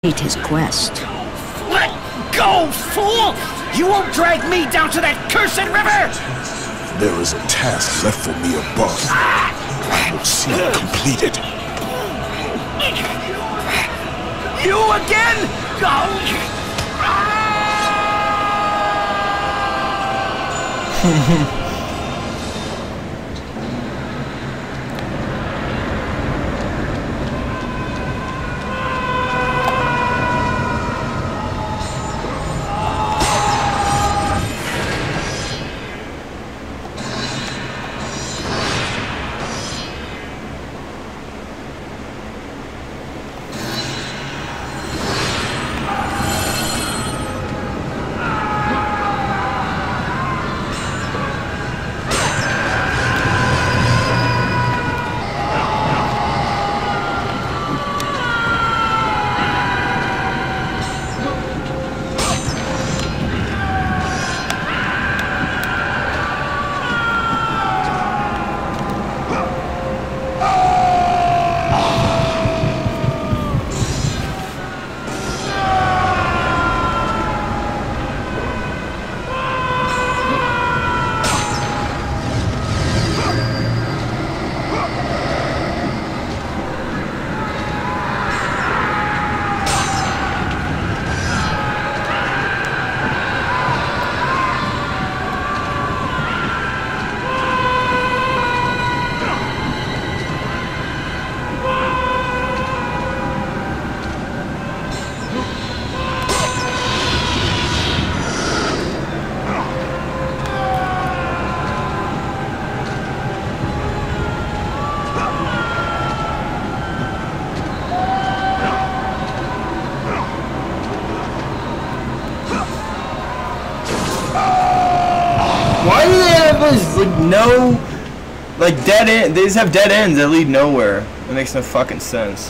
his quest. Let go, fool! You won't drag me down to that cursed river! There is a task left for me above. I will see it completed. You again? Why do they have this, like, no, like, dead end? They just have dead ends that lead nowhere. It makes no fucking sense.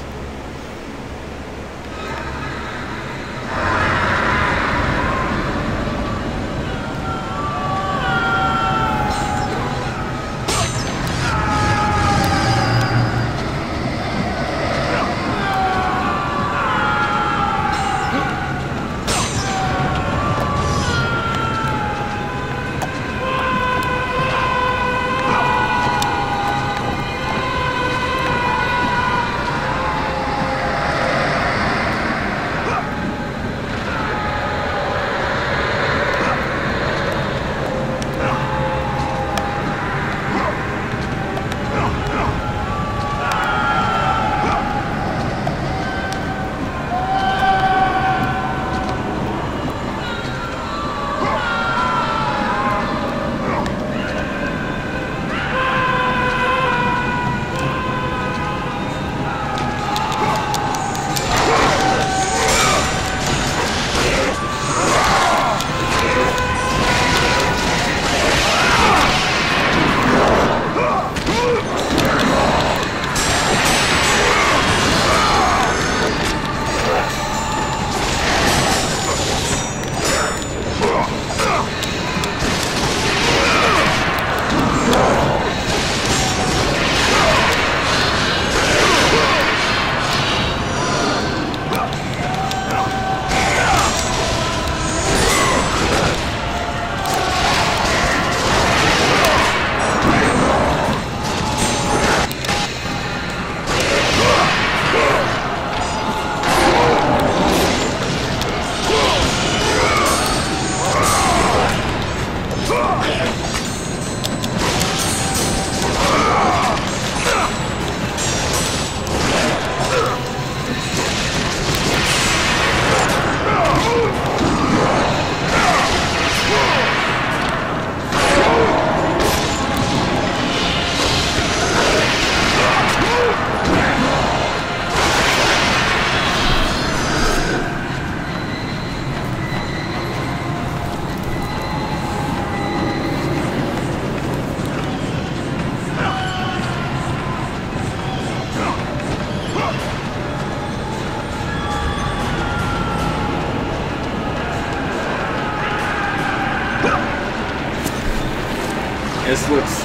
This looks...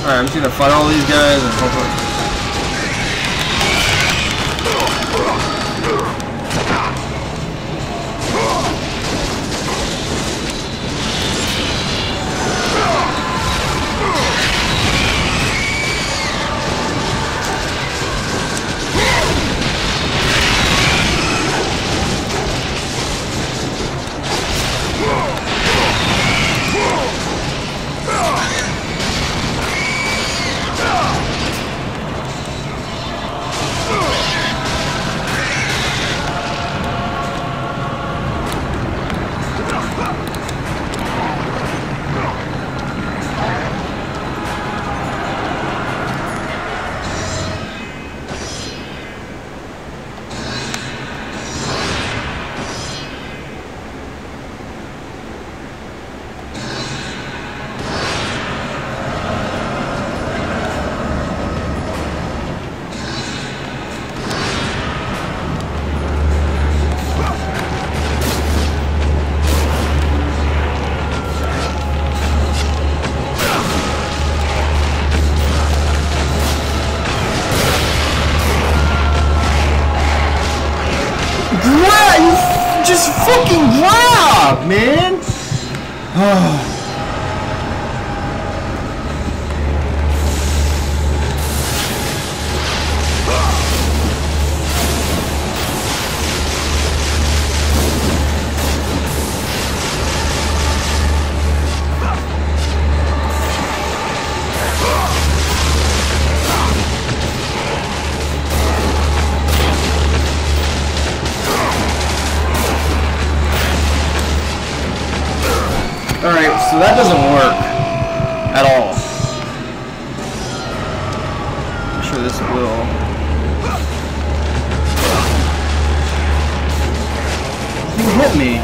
Alright, I'm just gonna fight all these guys and hopefully. Just fucking grab, man! Alright, so that doesn't work at all. I'm sure this will. You hit me.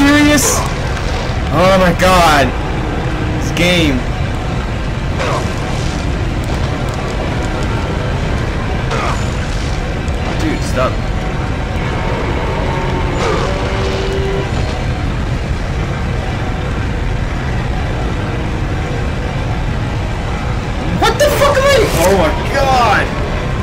serious? Oh my god. This game. Dude, stop. What the fuck am I? Oh my god.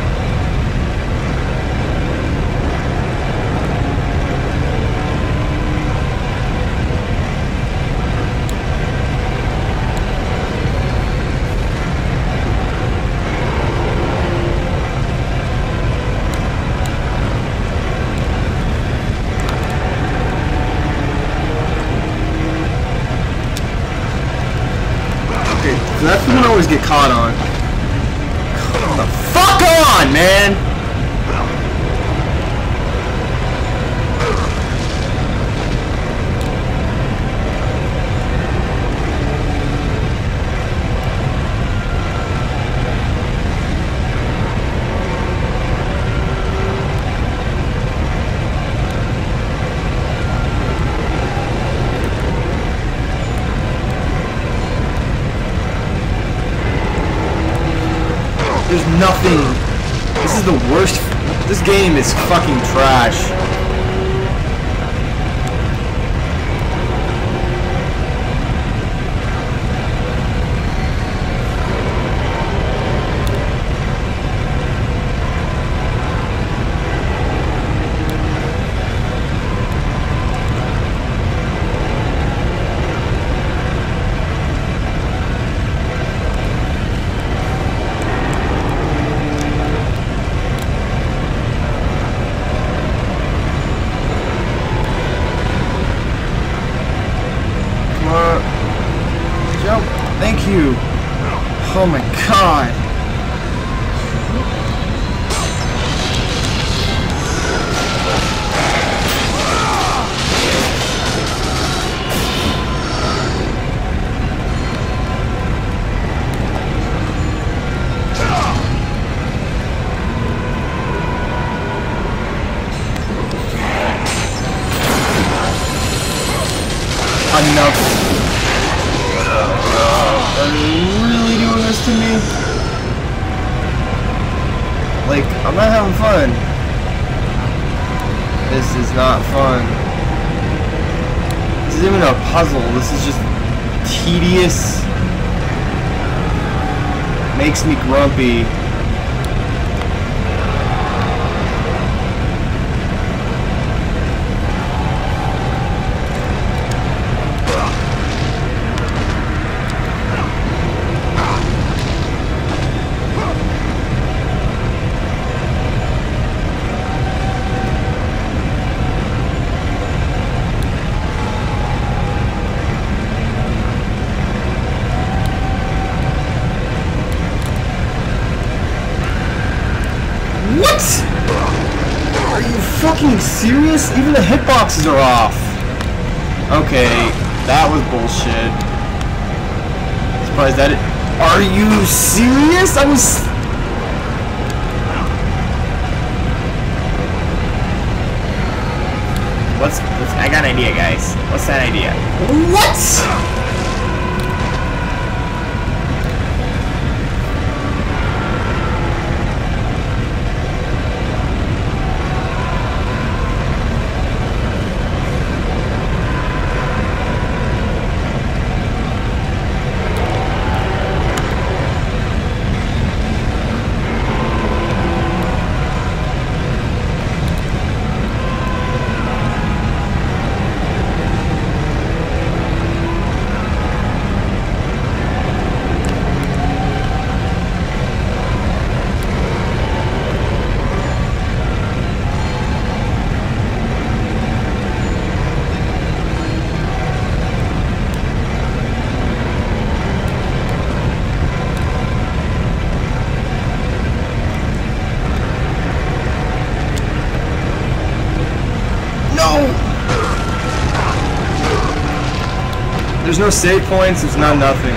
So that's the one I always get caught on. Come the fuck on, man! There's nothing. This is the worst. This game is fucking trash. Jump. Thank you. Oh my god. Enough. Are you really doing this to me? Like, I'm not having fun. This is not fun. This isn't even a puzzle. This is just tedious. Makes me grumpy. What? Are you fucking serious? Even the hitboxes are off. Okay, that was bullshit. Surprised that it. Are you serious? I was. I got an idea, guys. What's that idea? What? There's no save points, there's not nothing.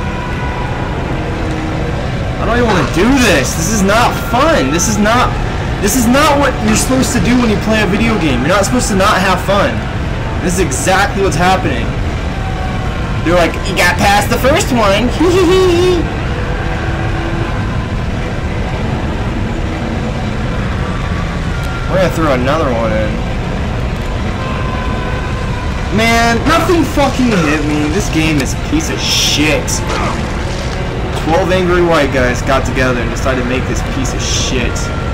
I don't even want to do this. This is not fun. This is not This is not what you're supposed to do when you play a video game. You're not supposed to not have fun. This is exactly what's happening. They're like, you got past the first one. We're gonna throw another one in. Man, nothing fucking hit me. This game is a piece of shit. 12 angry white guys got together and decided to make this piece of shit.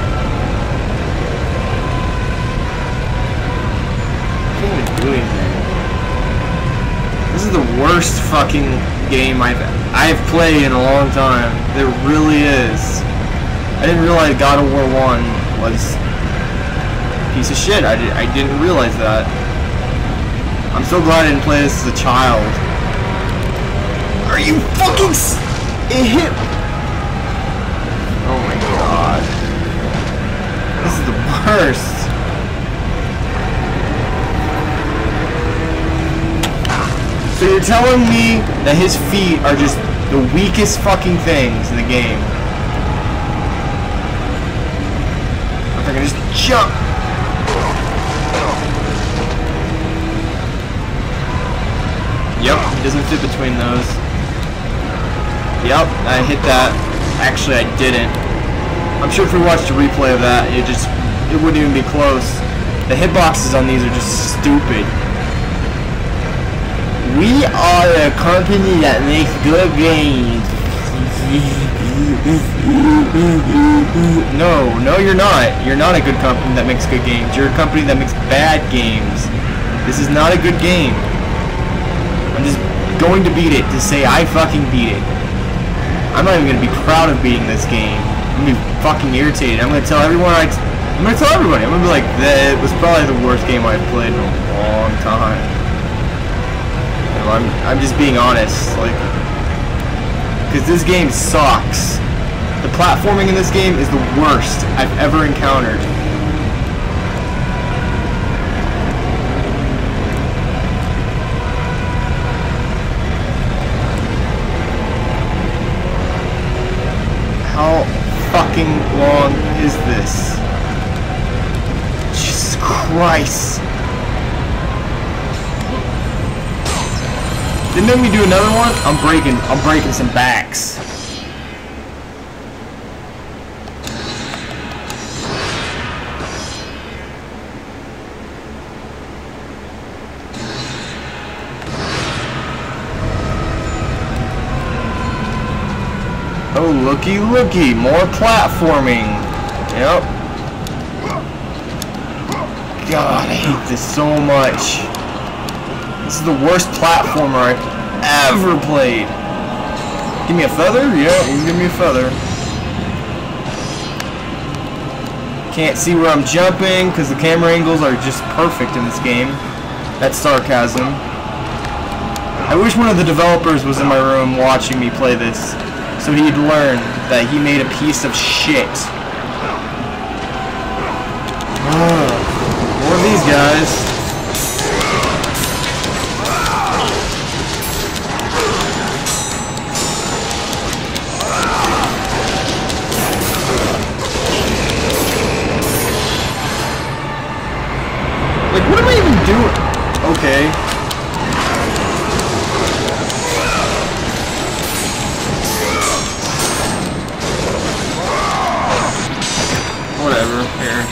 I can't even do anything. This is the worst fucking game I've played in a long time. It really is. I didn't realize God of War 1 was a piece of shit. I didn't realize that. I'm so glad I didn't play this as a child. Are you fucking it hit? Oh my god. This is the worst. So you're telling me that his feet are just the weakest fucking things in the game? If I can just jump. Yep, he doesn't fit between those. Yep, I hit that. Actually, I didn't. I'm sure if we watched a replay of that, it wouldn't even be close. The hitboxes on these are just stupid. We are a company that makes good games. No, you're not. You're not a good company that makes good games. You're a company that makes bad games. This is not a good game. I'm just going to beat it to say I fucking beat it. I'm not even going to be proud of beating this game. I'm going to be fucking irritated. I'm going to tell everyone I'm going to tell everybody. I'm going to be like, that was probably the worst game I've played in a long time. You know, I'm just being honest. Like, because this game sucks. The platforming in this game is the worst I've ever encountered. How fucking long is this? Jesus Christ. Didn't make me do another one? I'm breaking some backs. Oh, looky, looky, more platforming. Yep. God, I hate this so much. This is the worst platformer I've ever played. Give me a feather? Yeah, you can give me a feather. Can't see where I'm jumping because the camera angles are just perfect in this game. That's sarcasm. I wish one of the developers was in my room watching me play this, so he'd learn that he made a piece of shit. More of these guys. Like, what am I even doing? Okay. Whatever, here.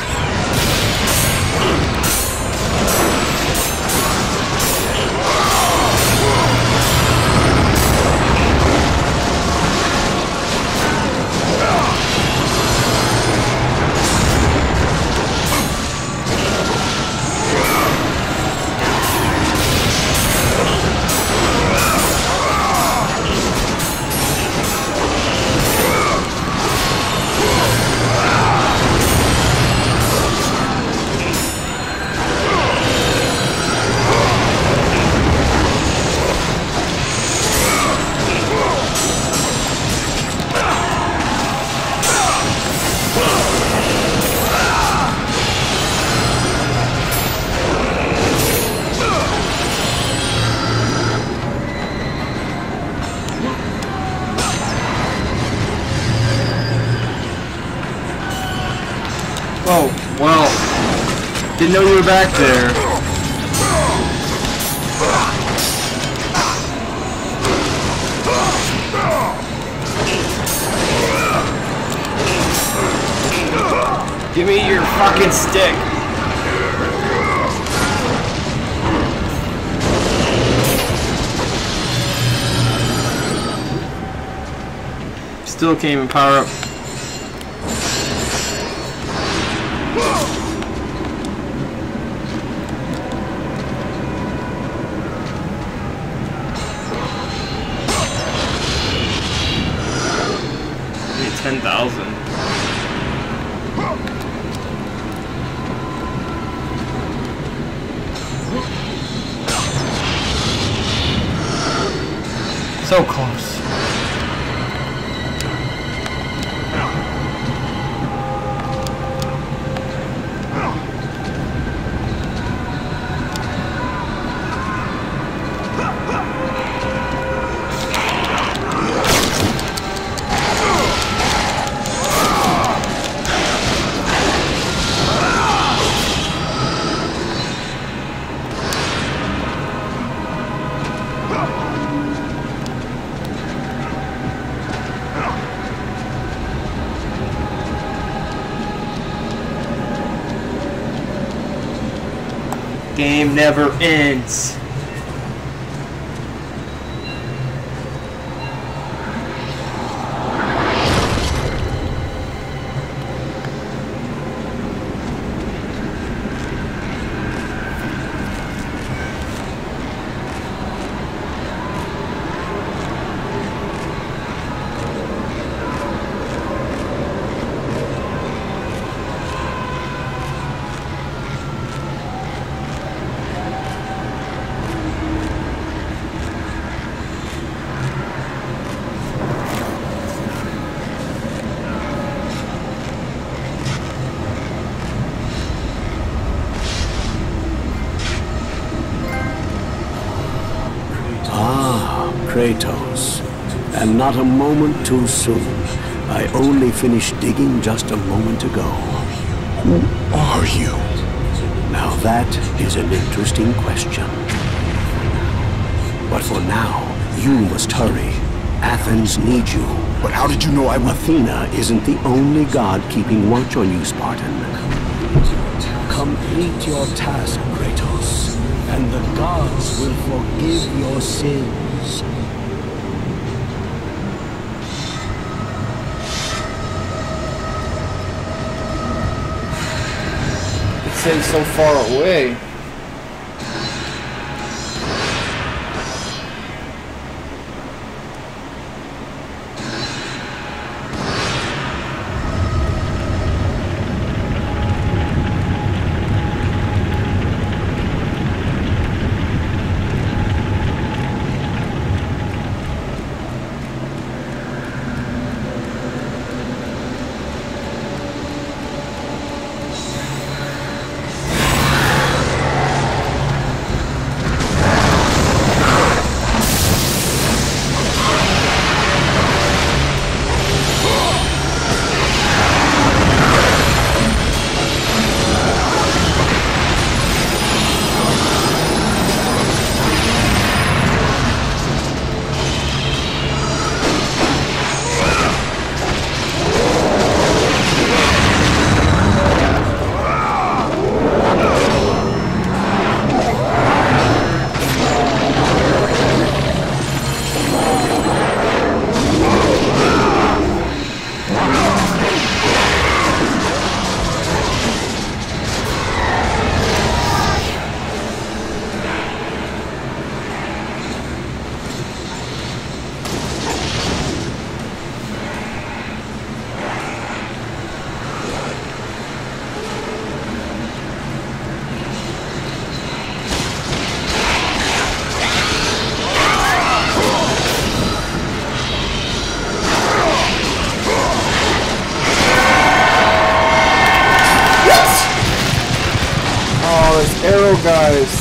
way back there. Give me your fucking stick. Still can't even power up. I need 10,000. So close. Game never ends. Kratos, and not a moment too soon. I only finished digging just a moment ago. Who are you? Now that is an interesting question. But for now, you must hurry. Athens needs you. But how did you know I would... Athena isn't the only god keeping watch on you, Spartan. Complete your task, Kratos, and the gods will forgive your sins. It says so far away. Arrow guys.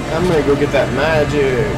I'm gonna go get that magic.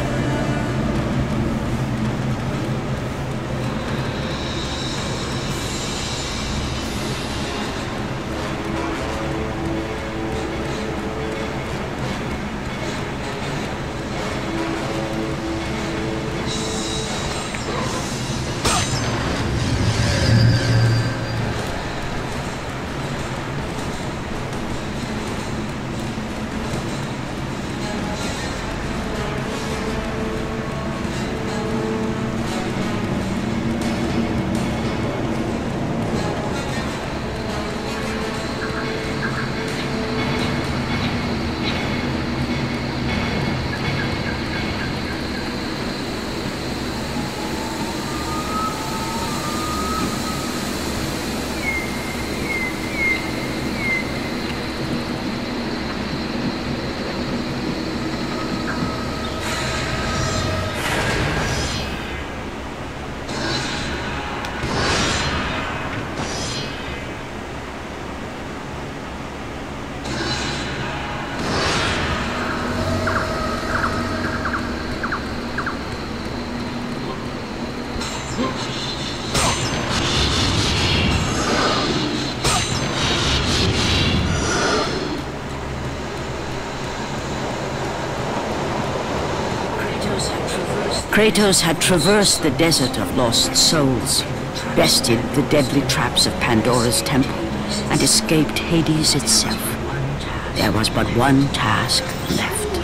Kratos had traversed the desert of lost souls, bested the deadly traps of Pandora's temple, and escaped Hades itself. There was but one task left.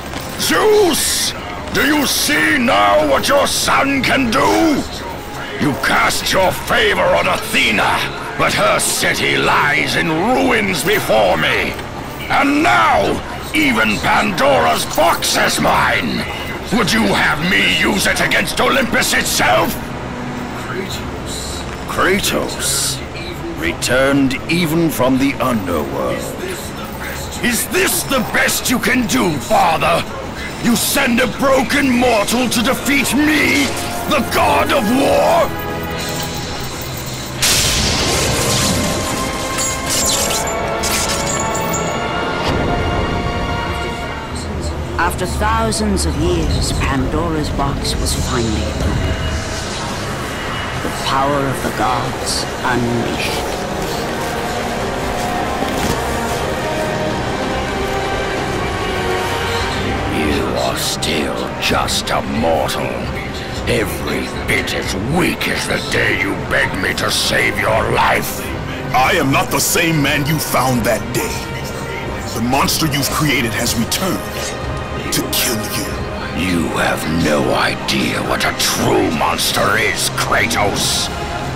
Zeus! Do you see now what your son can do? You cast your favor on Athena, but her city lies in ruins before me. And now, even Pandora's box is mine! Would you have me use it against Olympus itself? Kratos, returned even from the underworld. Is this the best you can do, Father? You send a broken mortal to defeat me, the god of war? After thousands of years, Pandora's box was finally opened. The power of the gods unleashed. You are still just a mortal. Every bit as weak as the day you begged me to save your life. I am not the same man you found that day. The monster you've created has returned to kill you. You have no idea what a true monster is, Kratos.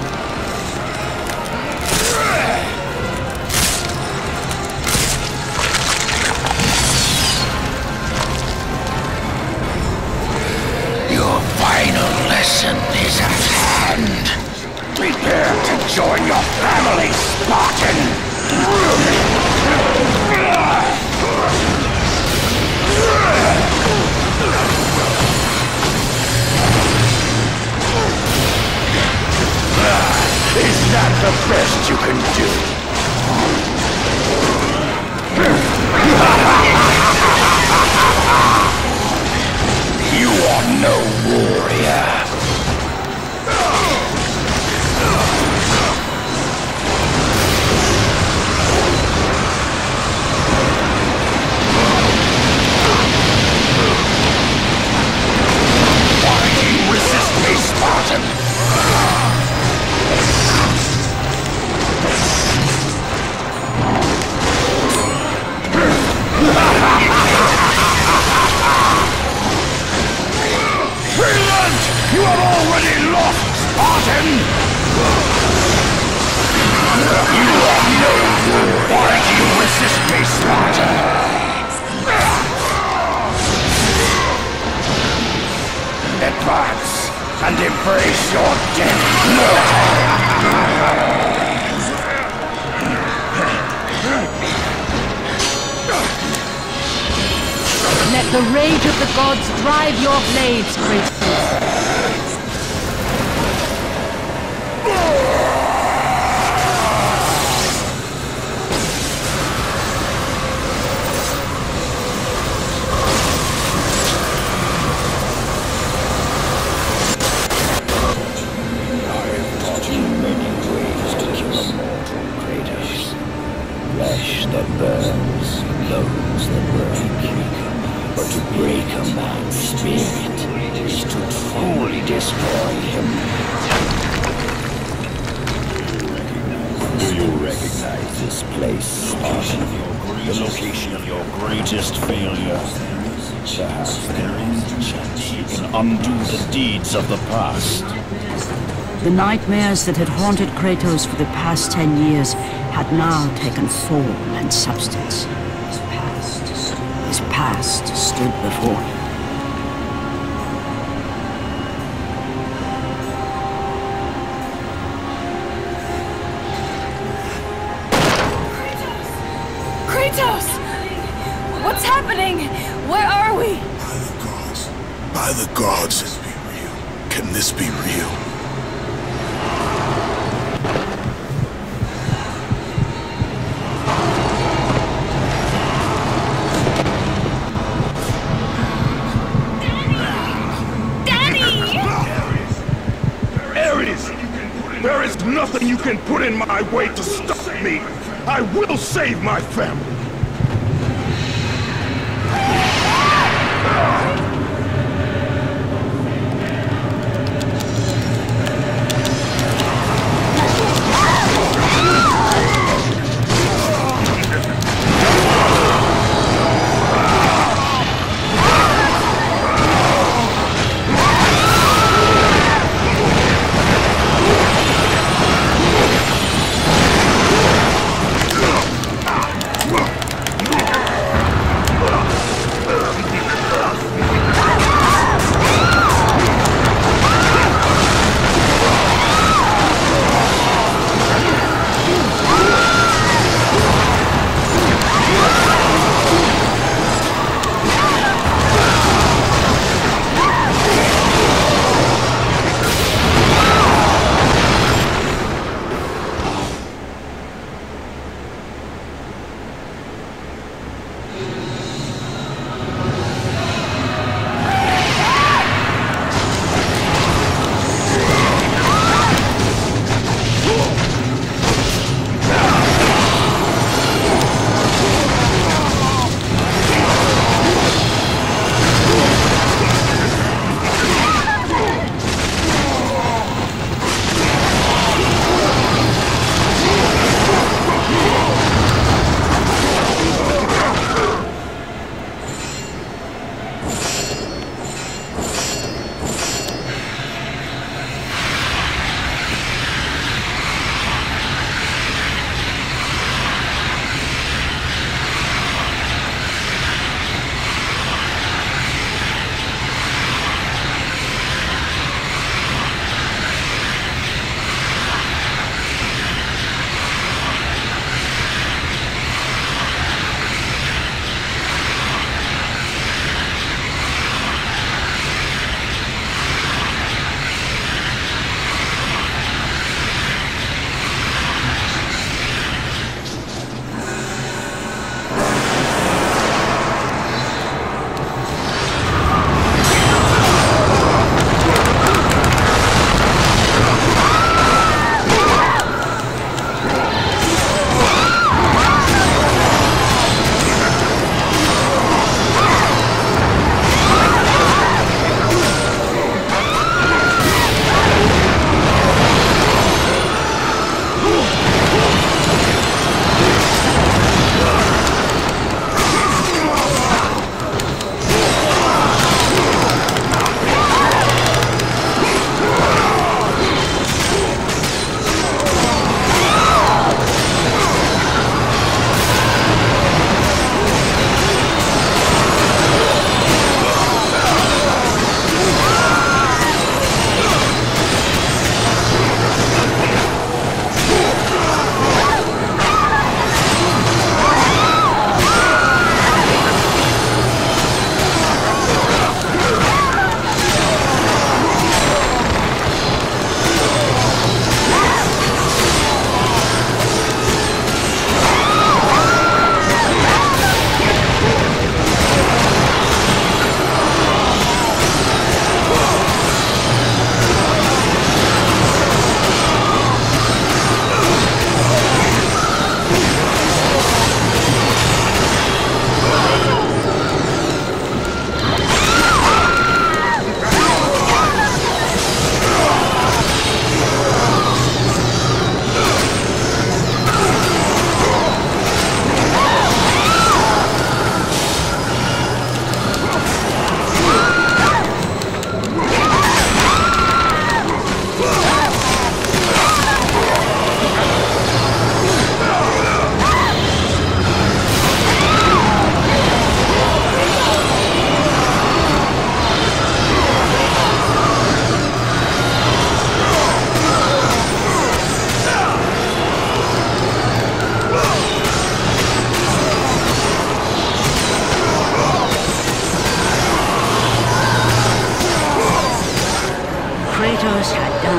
Your final lesson is at hand. Prepare to join your family, Spartan! Is that the best you can do? You are no warrior. Why do you resist me, Spartan? Brilliant! You have already lost, Spartan! You are no warrior. Why do you resist me, Spartan? Advance and embrace your death. Let the rage of the gods drive your blades, Kratos. bones that break, but to break a man's spirit is to wholly destroy him. Do you recognize this place, Spartan? The location of your greatest failure? Perhaps there is a chance you can undo the deeds of the past. The nightmares that had haunted Kratos for the past 10 years had now taken form and substance. His past stood before him. Kratos! What's happening? Where are we? By the gods. Can this be real? There is nothing you can put in my way to stop me! I will save my family!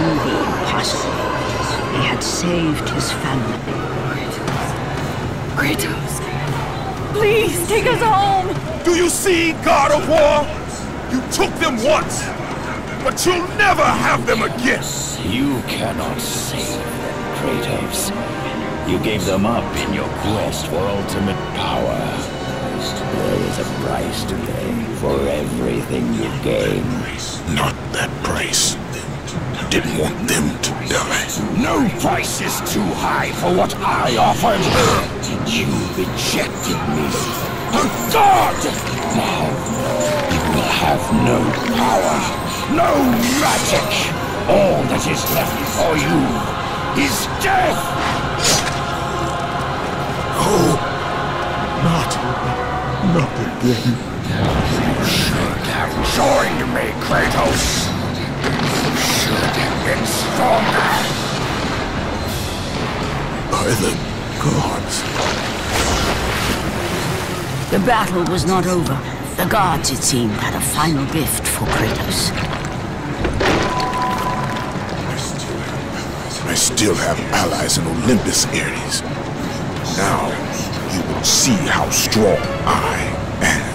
done the impossible. He had saved his family. Kratos, please take us home! Do you see, God of War? You took them once, but you'll never have them again! You cannot save them, Kratos. You gave them up in your quest for ultimate power. There is a price to pay for everything you gain. Not that price. I didn't want them to die. No price is too high for what I offered. You rejected me. A god! Now, you will have no power. No magic! All that is left for you is death! Oh, not again. You should have joined me, Kratos. You should have been stronger. By the gods. The battle was not over. The gods, it seemed, had a final gift for Kratos. I still have allies in Olympus, Ares. Now, you will see how strong I am.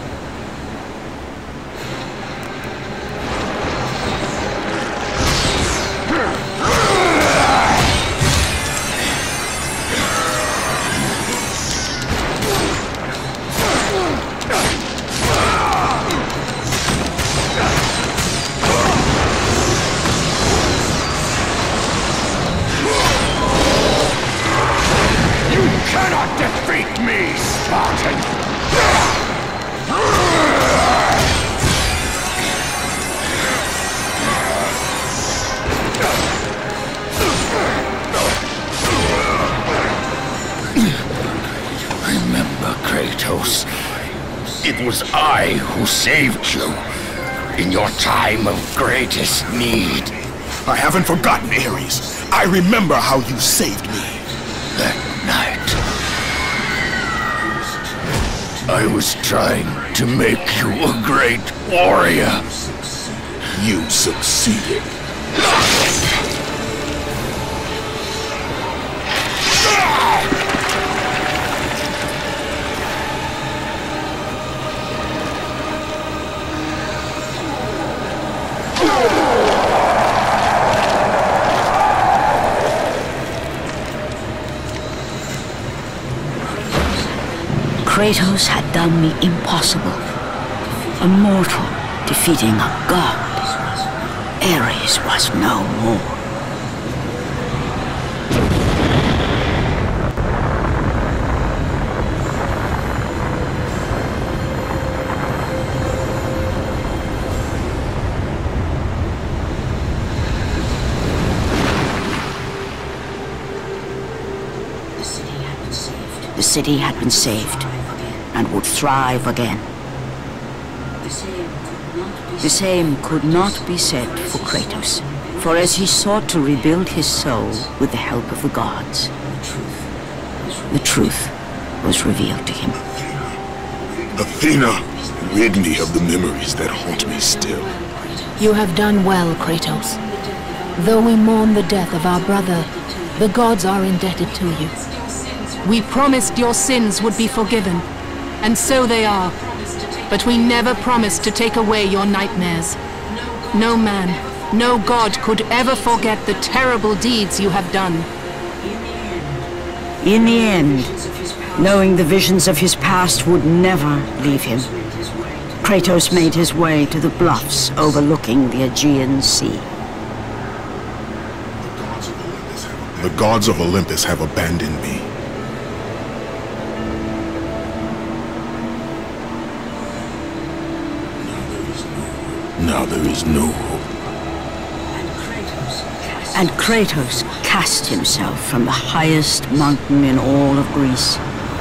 It was I who saved you in your time of greatest need. I haven't forgotten, Ares. I remember how you saved me. That night, I was trying to make you a great warrior. You succeeded. Kratos had done the impossible. A mortal defeating a god. Ares was no more. The city had been saved and would thrive again. The same could not be said for Kratos, for as he sought to rebuild his soul with the help of the gods, the truth was revealed to him. Athena, rid me of the memories that haunt me still. You have done well, Kratos. Though we mourn the death of our brother, the gods are indebted to you. We promised your sins would be forgiven, and so they are. But we never promised to take away your nightmares. No man, no god could ever forget the terrible deeds you have done. In the end, knowing the visions of his past would never leave him, Kratos made his way to the bluffs overlooking the Aegean Sea. The gods of Olympus have abandoned me. Now there is no hope. And Kratos cast himself from the highest mountain in all of Greece.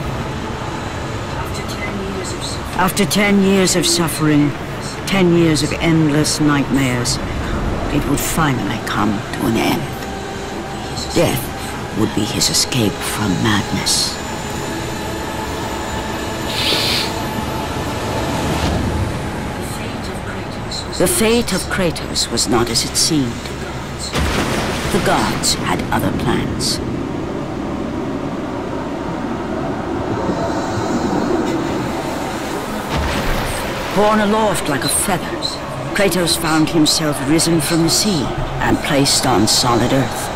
After 10 years of suffering, 10 years of endless nightmares, it would finally come to an end. Death would be his escape from madness. The fate of Kratos was not as it seemed. gods had other plans. Borne aloft like a feather, Kratos found himself risen from the sea and placed on solid earth.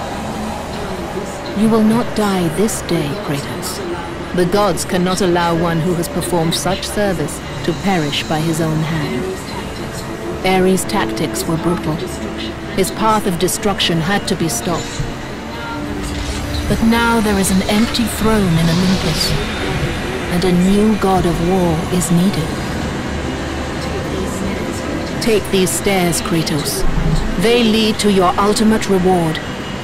You will not die this day, Kratos. The gods cannot allow one who has performed such service to perish by his own hand. Ares' tactics were brutal. His path of destruction had to be stopped. But now there is an empty throne in Olympus, and a new god of war is needed. Take these stairs, Kratos. They lead to your ultimate reward.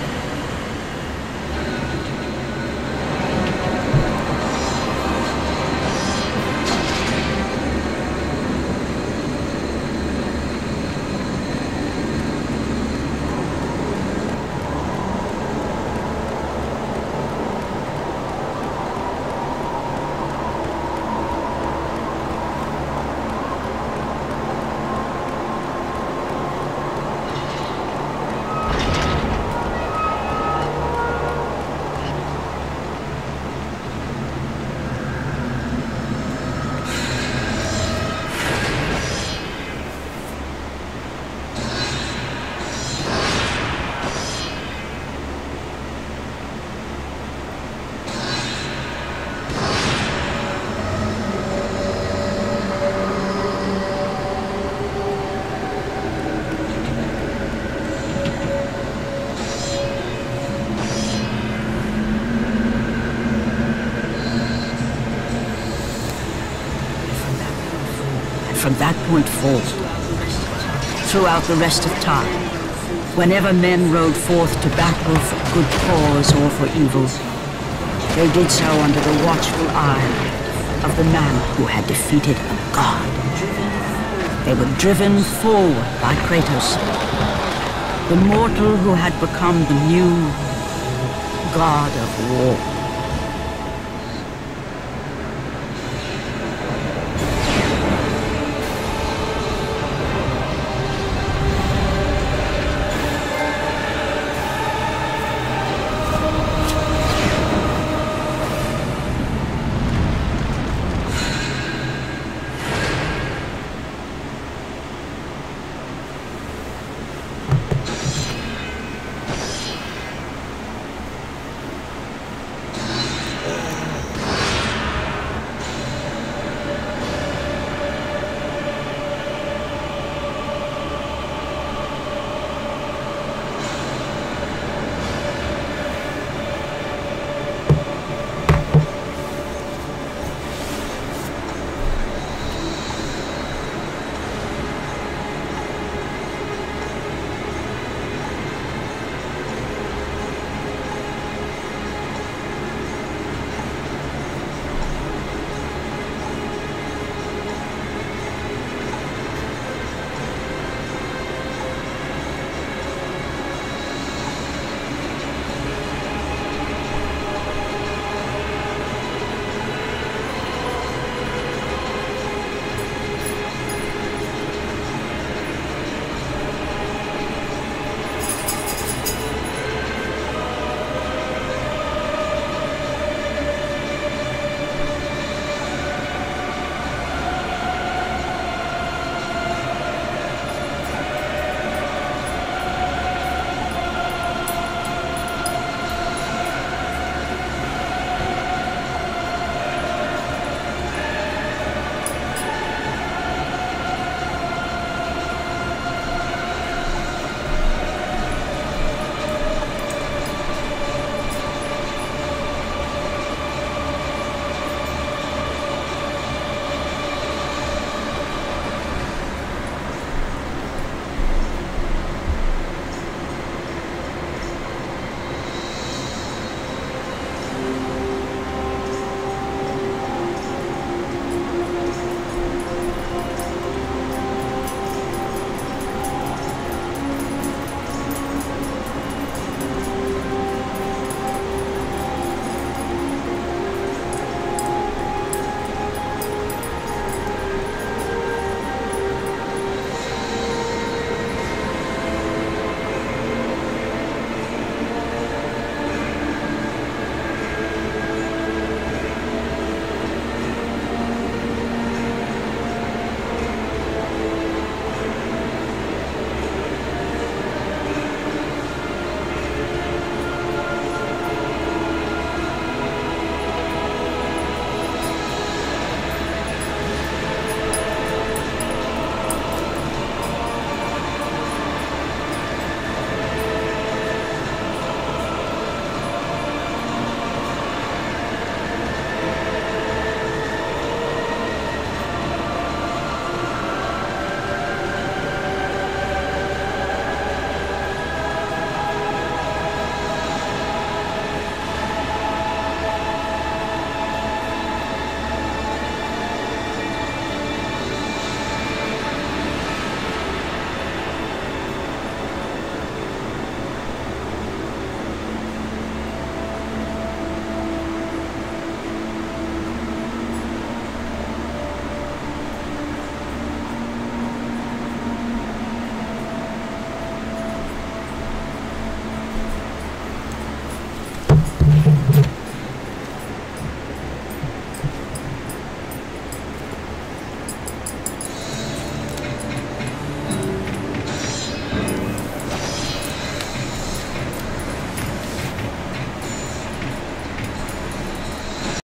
From that point forward, throughout the rest of time, whenever men rode forth to battle for good cause or for evil, they did so under the watchful eye of the man who had defeated a god. They were driven forward by Kratos, the mortal who had become the new god of war.